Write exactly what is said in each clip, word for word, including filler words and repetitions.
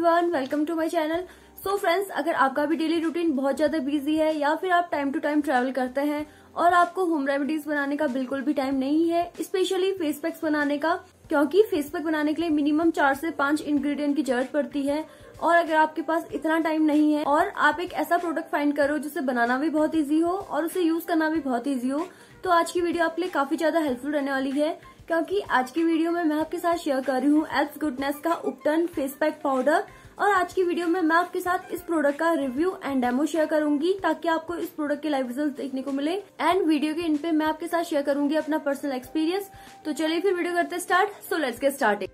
Everyone, welcome to my channel. So friends, अगर आपका भी डेली रूटीन बहुत ज्यादा बिजी है या फिर आप टाइम टू टाइम ट्रैवल करते हैं और आपको होम रेमेडीज बनाने का बिल्कुल भी टाइम नहीं है, स्पेशली फेस पैक्स बनाने का, क्योंकि फेस पैक बनाने के लिए मिनिमम चार से पांच इंग्रेडिएंट की जरूरत पड़ती है। और अगर आपके पास इतना टाइम नहीं है और आप एक ऐसा प्रोडक्ट फाइंड करो जिसे बनाना भी बहुत इजी हो और उसे यूज करना भी बहुत इजी हो, तो आज की वीडियो आपके लिए काफी ज्यादा हेल्पफुल रहने वाली है। क्योंकि आज की वीडियो में मैं आपके साथ शेयर कर रही हूँ एल्प्स गुडनेस का उपटन फेस पैक पाउडर। और आज की वीडियो में मैं आपके साथ इस प्रोडक्ट का रिव्यू एंड डेमो शेयर करूंगी ताकि आपको इस प्रोडक्ट के लाइव रिजल्ट देखने को मिले। एंड वीडियो के इन पे मैं आपके साथ शेयर करूंगी अपना पर्सनल एक्सपीरियंस। तो चलिए फिर वीडियो करते start. So let's get started.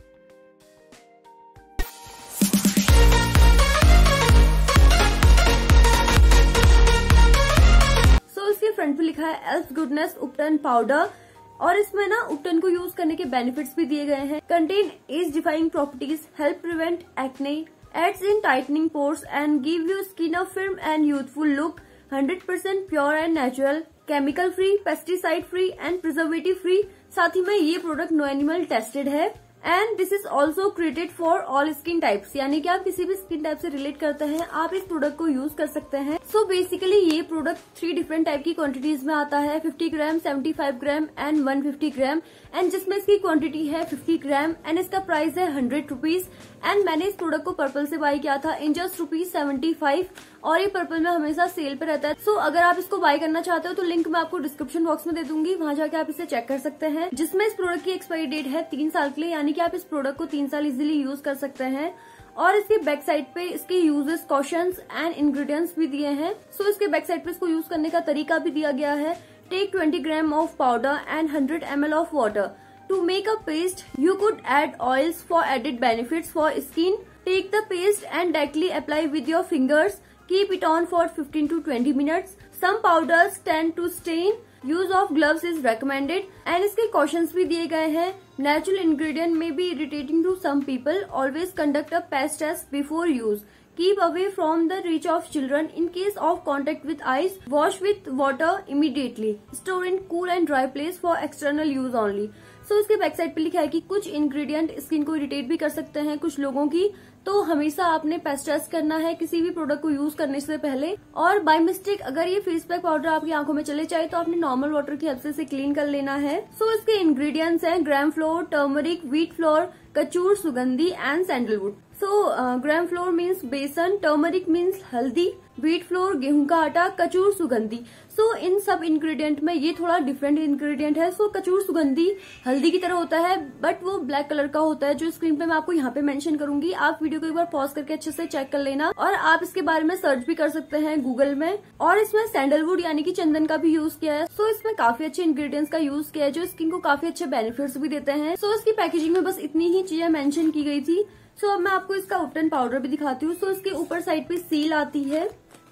So इसके फ्रंट पे लिखा है एल्प्स गुडनेस उपटन पाउडर और इसमें ना उपटन को यूज करने के बेनिफिट्स भी दिए गए हैं। Contain as defining properties, help prevent acne, aids in tightening pores and give you skin a firm and youthful look, hundred percent pure and natural, chemical free, pesticide free and preservative free. साथ ही में ये product no animal tested है। And this is also created for all skin types, यानी कि आप किसी भी स्किन टाइप से रिलेट करते हैं आप इस प्रोडक्ट को यूज कर सकते हैं। सो so बेसिकली ये प्रोडक्ट थ्री डिफरेंट टाइप की क्वांटिटीज में आता है, fifty gram, seventy five gram and one fifty gram. And जिसमें इसकी क्वांटिटी है फिफ्टी ग्राम एंड इसका प्राइस है हंड्रेड रुपीज। एंड मैंने इस प्रोडक्ट को पर्पल से बाय किया था in just rupees seventy five और ये पर्पल में हमेशा सेल पे रहता है। सो so, अगर आप इसको बाय करना चाहते हो तो लिंक मैं आपको डिस्क्रिप्शन बॉक्स में दे दूंगी, वहां जाके आप इसे चेक कर सकते हैं। जिसमें इस प्रोडक्ट की एक्सपायरी डेट है तीन साल के लिए, यानी कि आप इस प्रोडक्ट को तीन साल इजीली यूज कर सकते हैं। और इसके बैक साइड पे इसके यूजेस, कॉशंस एंड इंग्रेडिएंट्स भी दिए हैं। सो so, इसके बैक साइड पे इसको यूज करने का तरीका भी दिया गया है। Take twenty gram of powder and hundred M L of water to make a paste. You could add oils for added benefits for skin. Take the paste and directly apply with your fingers. Keep it on for fifteen to twenty minutes. Some powders tend to stain. Use of gloves is recommended. And इसके cautions भी दिए गए हैं। Natural ingredient may be irritating to some people. Always conduct a patch test before use. Keep away from the reach of children. In case of contact with eyes, wash with water immediately. Store in cool and dry place for external use only. So so, इसके back side पे लिखा है कि कुछ ingredient skin को irritate भी कर सकते हैं कुछ लोगों की, तो हमेशा आपने पैच टेस्ट करना है किसी भी प्रोडक्ट को यूज करने से पहले। और बाय मिस्टेक अगर ये फेस पैक पाउडर आपकी आंखों में चले जाए तो आपने नॉर्मल वाटर की हेल्प से इसे क्लीन कर लेना है। सो so, इसके इंग्रेडिएंट्स हैं gram flour, turmeric, wheat flour, कचूर, सुगंधी and sandalwood. So gram flour means बेसन, टर्मरिक मीन्स हल्दी, व्हीट फ्लोर गेहूं का आटा, कचूर सुगंधी। सो so, इन सब इंग्रेडिएंट में ये थोड़ा डिफरेंट इंग्रेडिएंट है। सो so, कचूर सुगंधी हल्दी की तरह होता है बट वो ब्लैक कलर का होता है, जो स्क्रीन पे मैं आपको यहाँ पे मेंशन करूंगी। आप वीडियो को एक बार पॉज करके अच्छे से चेक कर लेना और आप इसके बारे में सर्च भी कर सकते हैं गूगल में। और इसमें सैंडलवुड यानी कि चंदन का भी यूज किया है। सो so, इसमें काफी अच्छे इंग्रेडिएंट्स का यूज किया है जो स्किन को काफी अच्छे बेनिफिट्स भी देते हैं। सो so, इसकी पैकेजिंग में बस इतनी ही चीजें मेंशन की गई थी। सो so, अब मैं आपको इसका उपटन पाउडर भी दिखाती हूँ। सो so, इसके ऊपर साइड पे सील आती है।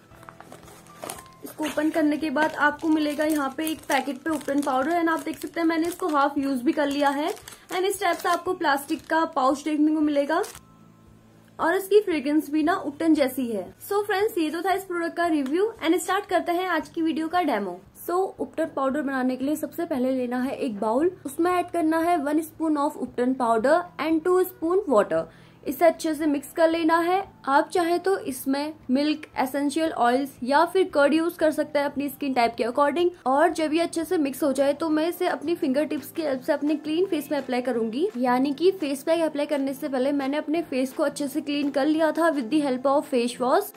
इसको ओपन करने के बाद आपको मिलेगा यहाँ पे एक पैकेट पे उपटन पाउडर। एंड आप देख सकते हैं मैंने इसको हाफ यूज भी कर लिया है। एंड इस टाइप से आपको प्लास्टिक का पाउच देखने को मिलेगा और इसकी फ्रेग्रेंस भी ना उपटन जैसी है। सो so फ्रेंड्स, ये तो था इस प्रोडक्ट का रिव्यू एंड स्टार्ट करते हैं आज की वीडियो का डेमो। सो so, उपटन पाउडर बनाने के लिए सबसे पहले लेना है एक बाउल, उसमें ऐड करना है वन स्पून ऑफ उपटन powder and two spoon water. इसे अच्छे से मिक्स कर लेना है। आप चाहे तो इसमें मिल्क, एसेंशियल ऑयल्स या फिर कर्ड यूज कर सकते हैं अपनी स्किन टाइप के अकॉर्डिंग। और जब ये अच्छे से मिक्स हो जाए तो मैं इसे अपनी फिंगर टिप्स की हेल्प से अपने क्लीन फेस में अप्लाई करूंगी। यानी कि फेस पैक अप्लाई करने से पहले मैंने अपने फेस को अच्छे से क्लीन कर लिया था with the help of face wash.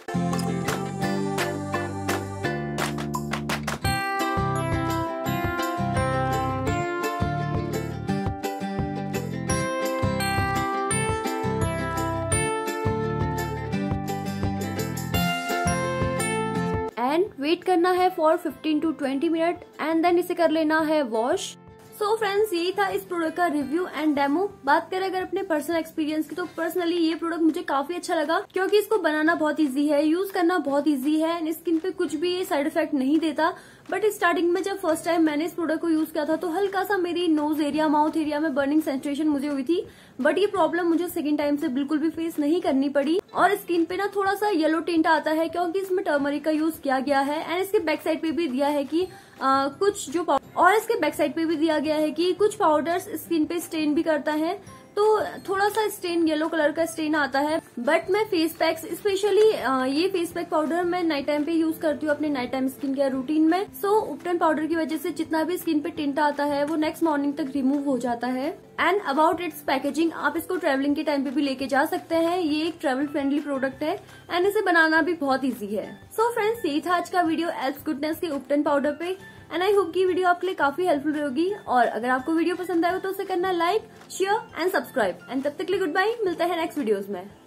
And wait करना है for fifteen to twenty minute and then इसे कर लेना है वॉश। सो फ्रेंड्स, यही था इस प्रोडक्ट का रिव्यू एंड डेमो। बात करें अगर अपने पर्सनल एक्सपीरियंस की, तो पर्सनली ये प्रोडक्ट मुझे काफी अच्छा लगा क्योंकि इसको बनाना बहुत इजी है, यूज करना बहुत इजी है एंड स्किन पे कुछ भी ये साइड इफेक्ट नहीं देता। बट स्टार्टिंग में जब फर्स्ट टाइम मैंने इस प्रोडक्ट को यूज किया था तो हल्का सा मेरी नोज एरिया, माउथ एरिया में बर्निंग सेंसेशन मुझे हुई थी। बट ये प्रॉब्लम मुझे सेकंड टाइम से बिल्कुल भी फेस नहीं करनी पड़ी। और स्किन पे ना थोड़ा सा येलो टिंट आता है क्योंकि इसमें टर्मरिक का यूज किया गया है। एंड इसके बैक साइड पे भी दिया है कि आ, कुछ जो और इसके बैक साइड पे भी दिया गया है कि कुछ पाउडर्स स्किन पे स्टेन भी करता है। तो थोड़ा सा स्टेन, येलो कलर का स्टेन आता है। बट मैं फेस पैक्स, स्पेशली ये फेस पैक पाउडर मैं नाइट टाइम पे यूज करती हूँ अपने night time skin care routine में। सो so, उपटन पाउडर की वजह से जितना भी स्किन पे टिंट आता है वो नेक्स्ट मॉर्निंग तक रिमूव हो जाता है। एंड अबाउट इट्स पैकेजिंग, आप इसको ट्रेवलिंग के टाइम पे भी लेके जा सकते हैं। ये एक ट्रेवल फ्रेंडली प्रोडक्ट है एंड इसे बनाना भी बहुत ईजी है। सो so, फ्रेंड्स, यही था आज का वीडियो एल्फ गुडनेस के उपटन पाउडर पे। एंड आई होप की वीडियो आपके लिए काफी हेल्पफुल होगी। और अगर आपको वीडियो पसंद आए तो उसे करना like, share and subscribe. And तब तक के लिए गुड बाय, मिलते हैं नेक्स्ट वीडियोस में।